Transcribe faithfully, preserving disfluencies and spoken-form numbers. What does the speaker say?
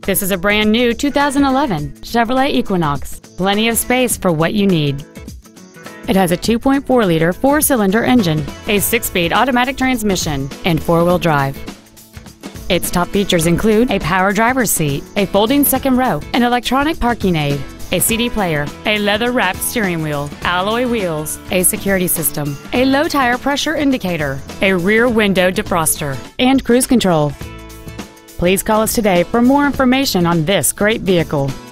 This is a brand new two thousand eleven Chevrolet Equinox. Plenty of space for what you need. It has a two point four liter four-cylinder engine, a six-speed automatic transmission, and four-wheel drive. Its top features include a power driver's seat, a folding second row, an electronic parking aid, a C D player, a leather-wrapped steering wheel, alloy wheels, a security system, a low tire pressure indicator, a rear window defroster, and cruise control. Please call us today for more information on this great vehicle.